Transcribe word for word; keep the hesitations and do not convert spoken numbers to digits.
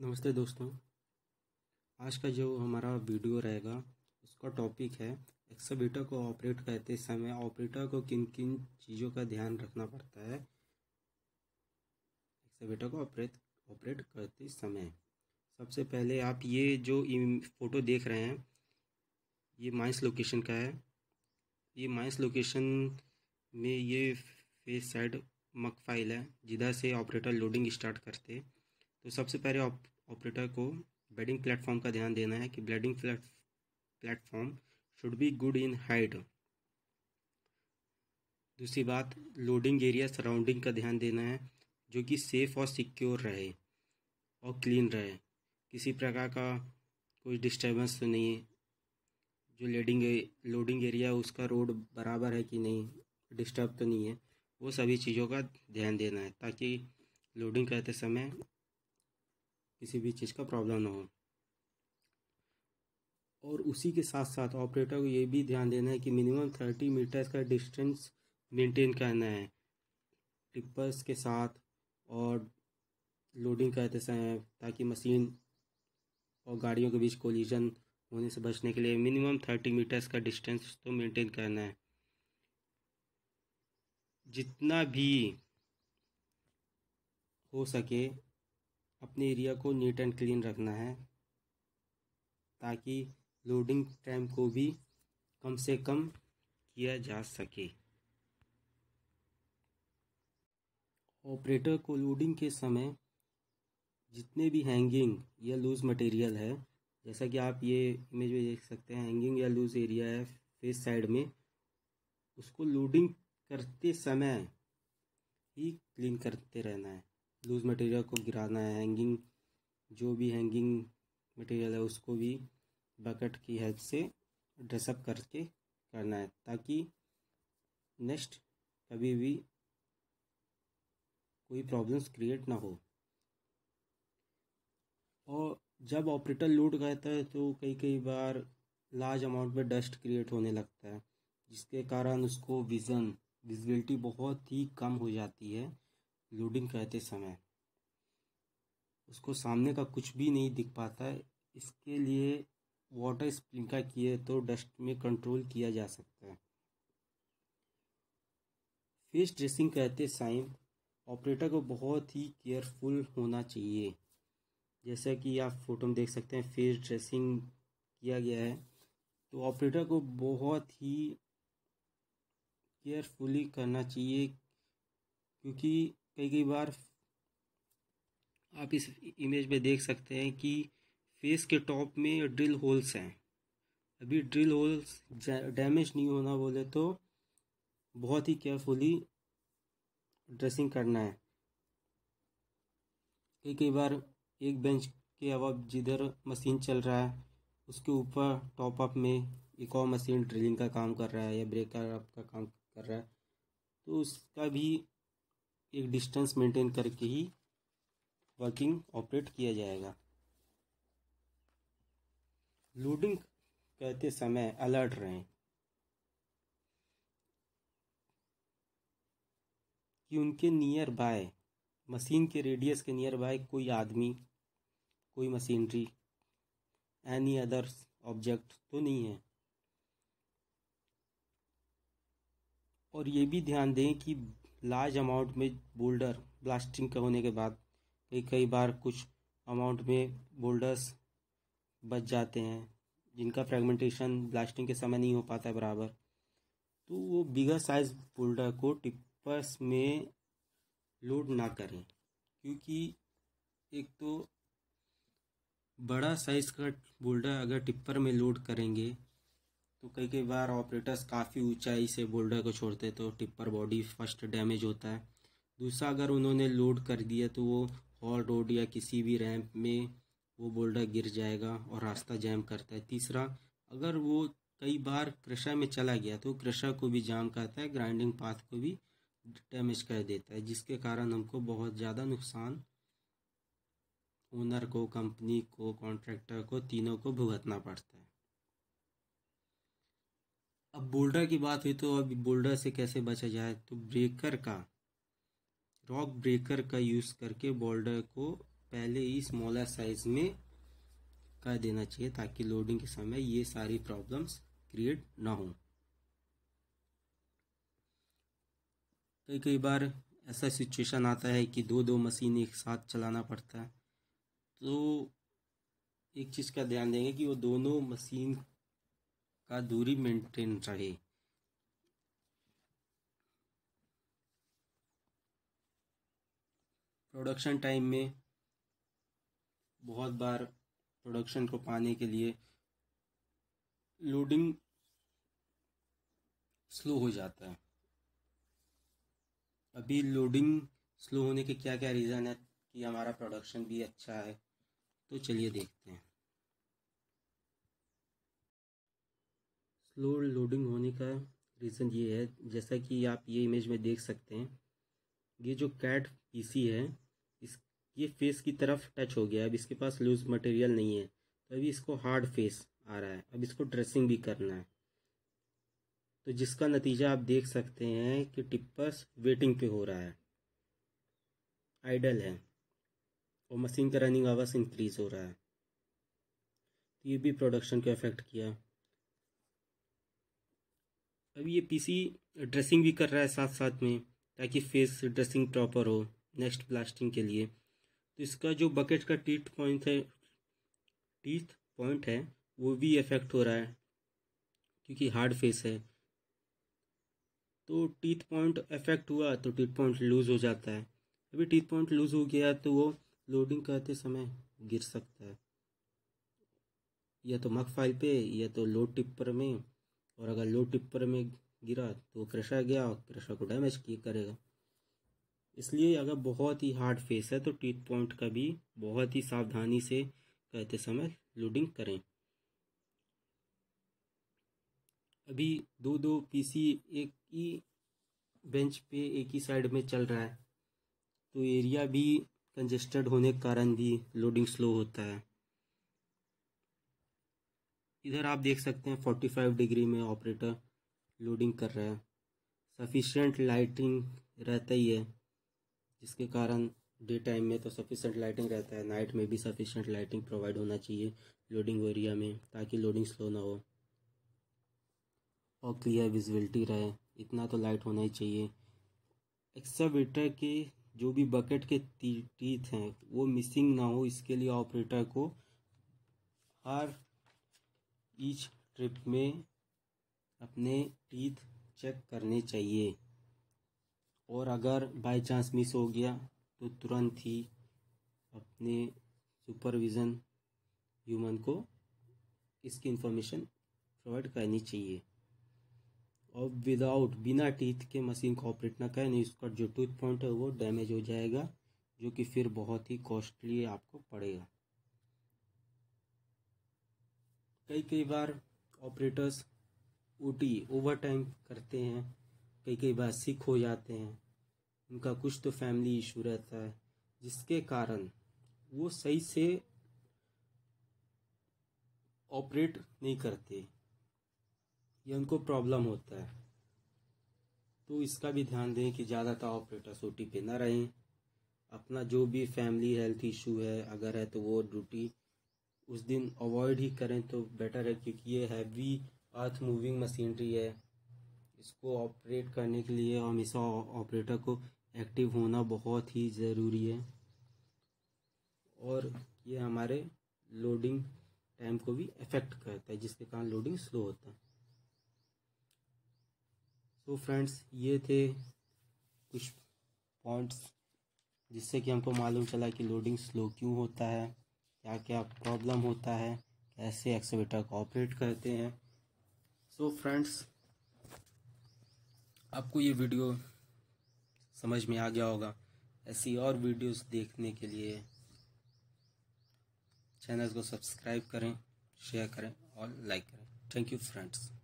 नमस्ते दोस्तों। आज का जो हमारा वीडियो रहेगा उसका टॉपिक है एक्सकवेटर को ऑपरेट करते समय ऑपरेटर को किन किन चीज़ों का ध्यान रखना पड़ता है एक्सकवेटर को ऑपरेट ऑपरेट करते समय। सबसे पहले आप ये जो फ़ोटो देख रहे हैं ये माइंस लोकेशन का है। ये माइंस लोकेशन में ये फेस साइड मक फाइल है जिधर से ऑपरेटर लोडिंग स्टार्ट करते। तो सबसे पहले ऑपरेटर को बेडिंग प्लेटफॉर्म का ध्यान देना है कि bedding platform should be good in height. दूसरी बात, लोडिंग एरिया सराउंडिंग का ध्यान देना है जो कि सेफ़ और सिक्योर रहे और क्लीन रहे, किसी प्रकार का कोई डिस्टर्बेंस तो नहीं है। जो लोडिंग लोडिंग एरिया उसका रोड बराबर है कि नहीं, डिस्टर्ब तो नहीं है, वो सभी चीज़ों का ध्यान देना है ताकि लोडिंग करते समय किसी भी चीज़ का प्रॉब्लम ना हो। और उसी के साथ साथ ऑपरेटर को ये भी ध्यान देना है कि मिनिमम थर्टी मीटर्स का डिस्टेंस मेंटेन करना है टिपर्स के साथ और लोडिंग करते समय, ताकि मशीन और गाड़ियों के बीच कोलिजन होने से बचने के लिए मिनिमम थर्टी मीटर्स का डिस्टेंस तो मेंटेन करना है। जितना भी हो सके अपने एरिया को नीट एंड क्लीन रखना है ताकि लोडिंग टाइम को भी कम से कम किया जा सके। ऑपरेटर को लोडिंग के समय जितने भी हैंगिंग या लूज़ मटेरियल है, जैसा कि आप ये इमेज में देख सकते हैं, हैंगिंग या लूज़ एरिया है फेस साइड में, उसको लोडिंग करते समय ही क्लीन करते रहना है। लूज़ मटेरियल को गिराना है, हैंगिंग जो भी हैंगिंग मटेरियल है उसको भी बकेट की हेल्प से ड्रेसअप करके करना है ताकि नेक्स्ट कभी भी कोई प्रॉब्लम्स क्रिएट ना हो। और जब ऑपरेटर लोड करता है तो कई कई बार लार्ज अमाउंट में डस्ट क्रिएट होने लगता है, जिसके कारण उसको विज़न विजिबिलिटी बहुत ही कम हो जाती है। लोडिंग करते समय उसको सामने का कुछ भी नहीं दिख पाता है। इसके लिए वाटर स्प्रिंकलर किए तो डस्ट में कंट्रोल किया जा सकता है। फेस ड्रेसिंग करते समय ऑपरेटर को बहुत ही केयरफुल होना चाहिए। जैसा कि आप फोटो में देख सकते हैं फेस ड्रेसिंग किया गया है, तो ऑपरेटर को बहुत ही केयरफुली करना चाहिए क्योंकि कई कई बार आप इस इमेज में देख सकते हैं कि फेस के टॉप में ड्रिल होल्स हैं। अभी ड्रिल होल्स डैमेज नहीं होना बोले तो बहुत ही केयरफुली ड्रेसिंग करना है। कई कई बार एक बेंच के अब जिधर मशीन चल रहा है उसके ऊपर टॉप अप में एक और मशीन ड्रिलिंग का काम कर रहा है या ब्रेकर अप का काम कर रहा है, तो उसका भी एक डिस्टेंस मेंटेन करके ही वर्किंग ऑपरेट किया जाएगा। लोडिंग करते समय अलर्ट रहें कि उनके नियर बाय, मशीन के रेडियस के नियर बाय कोई आदमी, कोई मशीनरी, एनी अदर ऑब्जेक्ट तो नहीं है। और ये भी ध्यान दें कि लार्ज अमाउंट में बोल्डर ब्लास्टिंग का होने के बाद कई कई बार कुछ अमाउंट में बोल्डर्स बच जाते हैं जिनका फ्रेगमेंटेशन ब्लास्टिंग के समय नहीं हो पाता है बराबर, तो वो बिगर साइज बोल्डर को टिपर्स में लोड ना करें क्योंकि एक तो बड़ा साइज का बोल्डर अगर टिप्पर में लोड करेंगे तो कई कई बार ऑपरेटर्स काफ़ी ऊंचाई से बोल्डर को छोड़ते तो टिप्पर बॉडी फर्स्ट डैमेज होता है। दूसरा, अगर उन्होंने लोड कर दिया तो वो हॉल रोड या किसी भी रैंप में वो बोल्डर गिर जाएगा और रास्ता जैम करता है। तीसरा, अगर वो कई बार क्रशर में चला गया तो क्रशर को भी जाम करता है, ग्राइंडिंग पाथ को भी डैमेज कर देता है, जिसके कारण हमको बहुत ज़्यादा नुकसान ओनर को, कंपनी को, कॉन्ट्रैक्टर को, तीनों को भुगतना पड़ता है। अब बोल्डर की बात हुई तो अब बोल्डर से कैसे बचा जाए, तो ब्रेकर का रॉक ब्रेकर का यूज़ करके बोल्डर को पहले ही स्मॉलर साइज में कर देना चाहिए ताकि लोडिंग के समय ये सारी प्रॉब्लम्स क्रिएट ना हो। कई कई बार ऐसा सिचुएशन आता है कि दो दो मशीन एक साथ चलाना पड़ता है, तो एक चीज़ का ध्यान देंगे कि वो दोनों मशीन का दूरी मेंटेन रहे। प्रोडक्शन टाइम में बहुत बार प्रोडक्शन को पाने के लिए लोडिंग स्लो हो जाता है। अभी लोडिंग स्लो होने के क्या क्या रीज़न है कि हमारा प्रोडक्शन भी अच्छा है, तो चलिए देखते हैं। स्लो लोडिंग होने का रीज़न ये है, जैसा कि आप ये इमेज में देख सकते हैं, ये जो कैट पीसी है इस ये फेस की तरफ टच हो गया है। अब इसके पास लूज मटेरियल नहीं है, तो अभी इसको हार्ड फेस आ रहा है। अब इसको ड्रेसिंग भी करना है, तो जिसका नतीजा आप देख सकते हैं कि टिपर्स वेटिंग पे हो रहा है, आइडल है, और मशीन का रनिंग आवर्स इंक्रीज हो रहा है। तो ये भी प्रोडक्शन को अफेक्ट किया। अब ये पीसी ड्रेसिंग भी कर रहा है साथ साथ में, ताकि फेस ड्रेसिंग प्रॉपर हो नेक्स्ट ब्लास्टिंग के लिए। तो इसका जो बकेट का टीथ पॉइंट है टीथ पॉइंट है वो भी इफेक्ट हो रहा है, क्योंकि हार्ड फेस है। तो टीथ पॉइंट इफेक्ट हुआ तो टीथ पॉइंट लूज़ हो जाता है। अभी टीथ पॉइंट लूज़ हो गया तो वो लोडिंग करते समय गिर सकता है, या तो मक फाइल पे या तो लोड टिप्पर में। और अगर लोड टिप्पर में गिरा तो क्रशर गया और क्रशर को डैमेज किए करेगा। इसलिए अगर बहुत ही हार्ड फेस है तो टीथ पॉइंट का भी बहुत ही सावधानी से करते समय लोडिंग करें। अभी दो दो पीसी एक ही बेंच पे एक ही साइड में चल रहा है, तो एरिया भी कंजेस्टेड होने के कारण भी लोडिंग स्लो होता है। इधर आप देख सकते हैं पैंतालीस डिग्री में ऑपरेटर लोडिंग कर रहा है। सफिशिएंट लाइटिंग रहता ही है, जिसके कारण डे टाइम में तो सफिशिएंट लाइटिंग रहता है, नाइट में भी सफिशिएंट लाइटिंग प्रोवाइड होना चाहिए लोडिंग एरिया में, ताकि लोडिंग स्लो ना हो और क्लियर विजिबिलिटी रहे। इतना तो लाइट होना ही चाहिए। एक्सकवेटर के जो भी बकेट के टीथ हैं वो मिसिंग ना हो, इसके लिए ऑपरेटर को हर ईच ट्रिप में अपने टीथ चेक करने चाहिए। और अगर बाय चांस मिस हो गया तो तुरंत ही अपने सुपरविज़न ह्यूमन को इसकी इंफॉर्मेशन प्रोवाइड करनी चाहिए। और विदाउट बिना टीथ के मशीन को ऑपरेट ना करें, नहीं उसका जो टूथ पॉइंट है वो डैमेज हो जाएगा, जो कि फिर बहुत ही कॉस्टली आपको पड़ेगा। कई कई बार ऑपरेटर्स ओटी ओवर टाइम करते हैं, कई कई बार सिक हो जाते हैं, उनका कुछ तो फैमिली इशू रहता है, जिसके कारण वो सही से ऑपरेट नहीं करते या उनको प्रॉब्लम होता है। तो इसका भी ध्यान दें कि ज़्यादातर ऑपरेटर्स ओटी पे ना रहें। अपना जो भी फैमिली हेल्थ इशू है अगर है तो वो ड्यूटी उस दिन अवॉइड ही करें तो बेटर है, क्योंकि ये हैवी अर्थ मूविंग मशीनरी है। इसको ऑपरेट करने के लिए हमेशा ऑपरेटर को एक्टिव होना बहुत ही ज़रूरी है, और ये हमारे लोडिंग टाइम को भी अफेक्ट करता है, जिसके कारण लोडिंग स्लो होता है। तो फ्रेंड्स, ये थे कुछ पॉइंट्स जिससे कि हमको मालूम चला कि लोडिंग स्लो क्यों होता है, क्या क्या प्रॉब्लम होता है, कैसे एक्सकवेटर को ऑपरेट करते हैं। सो फ्रेंड्स, आपको ये वीडियो समझ में आ गया होगा। ऐसी और वीडियोस देखने के लिए चैनल को सब्सक्राइब करें, शेयर करें और लाइक करें। Thank you friends.